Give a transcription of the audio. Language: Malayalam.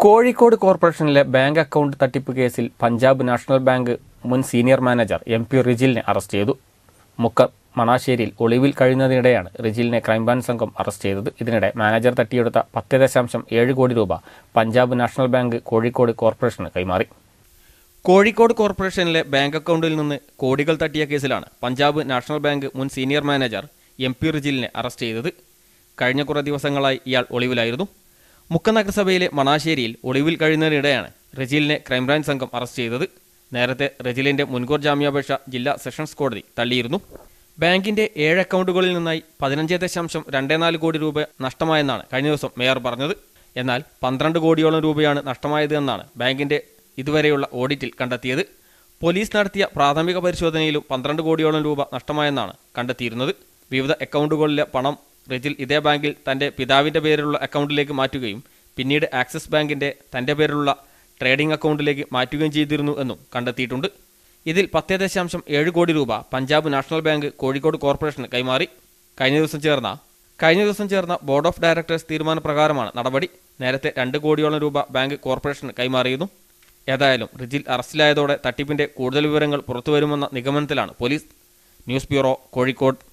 കോഴിക്കോട് കോർപ്പറേഷനിലെ ബാങ്ക് അക്കൗണ്ട് തട്ടിപ്പ് കേസിൽ പഞ്ചാബ് നാഷണൽ ബാങ്ക് മുൻ സീനിയർ മാനേജർ എം.പി. റിജിലിനെ അറസ്റ്റ് ചെയ്തു. മുക്കം മണാശ്ശേരിയിൽ ഒളിവിൽ കഴിയുന്നതിനിടെയാണ് റിജിലിനെ ക്രൈംബ്രാഞ്ച് സംഘം അറസ്റ്റ് ചെയ്തത്. ഇതിനിടെ മാനേജർ തട്ടിയെടുത്ത 10.7 കോടി രൂപ പഞ്ചാബ് നാഷണൽ ബാങ്ക് കോഴിക്കോട് കോർപ്പറേഷന് കൈമാറി. കോഴിക്കോട് കോർപ്പറേഷനിലെ ബാങ്ക് അക്കൗണ്ടിൽ നിന്ന് കോടികൾ തട്ടിയ കേസിലാണ് പഞ്ചാബ് നാഷണൽ ബാങ്ക് മുൻ സീനിയർ മാനേജർ എം.പി. റിജിലിനെ അറസ്റ്റ് ചെയ്തത്. കഴിഞ്ഞ കുറേ ദിവസങ്ങളായി ഇയാൾ ഒളിവിലായിരുന്നു. മുക്കം നഗരസഭയിലെ മണാശ്ശേരിയിൽ ഒളിവിൽ കഴിയുന്നതിനിടെയാണ് റിജിലിനെ ക്രൈംബ്രാഞ്ച് സംഘം അറസ്റ്റ് ചെയ്തത്. നേരത്തെ റിജിലിന്റെ മുൻകൂർ ജാമ്യാപേക്ഷ ജില്ലാ സെഷൻസ് കോടതി തള്ളിയിരുന്നു. ബാങ്കിന്റെ 7 അക്കൗണ്ടുകളിൽ നിന്നായി 15.24 കോടി രൂപ നഷ്ടമായെന്നാണ് കഴിഞ്ഞ ദിവസം മേയർ പറഞ്ഞത്. എന്നാൽ 12 കോടിയോളം രൂപയാണ് നഷ്ടമായത് എന്നാണ് ബാങ്കിന്റെ ഇതുവരെയുള്ള ഓഡിറ്റിൽ കണ്ടെത്തിയത്. പോലീസ് നടത്തിയ പ്രാഥമിക പരിശോധനയിലും 12 കോടിയോളം രൂപ നഷ്ടമായെന്നാണ് കണ്ടെത്തിയിരുന്നത്. വിവിധ അക്കൗണ്ടുകളിലെ പണം റിജിൽ ഇതേ ബാങ്കിൽ തന്റെ പിതാവിന്റെ പേരിലുള്ള അക്കൗണ്ടിലേക്ക് മാറ്റുകയും പിന്നീട് ആക്സിസ് ബാങ്കിന്റെ തന്റെ പേരിലുള്ള ട്രേഡിംഗ് അക്കൗണ്ടിലേക്ക് മാറ്റുകയും ചെയ്തിരുന്നു എന്നും കണ്ടെത്തിയിട്ടുണ്ട്. ഇതിൽ 10.7 കോടി രൂപ പഞ്ചാബ് നാഷണൽ ബാങ്ക് കോഴിക്കോട് കോർപ്പറേഷന് കൈമാറി. കഴിഞ്ഞ ദിവസം ചേർന്ന ബോർഡ് ഓഫ് ഡയറക്ടേഴ്സ് തീരുമാനപ്രകാരമാണ് നടപടി. നേരത്തെ 2 കോടിയോളം രൂപ ബാങ്ക് കോർപ്പറേഷന് കൈമാറിയിരുന്നു. ഏതായാലും റിജിൽ അറസ്റ്റിലായതോടെ തട്ടിപ്പിന്റെ കൂടുതൽ വിവരങ്ങൾ പുറത്തുവരുമെന്ന നിഗമനത്തിലാണ് പോലീസ്. News bureau, Kozhikode.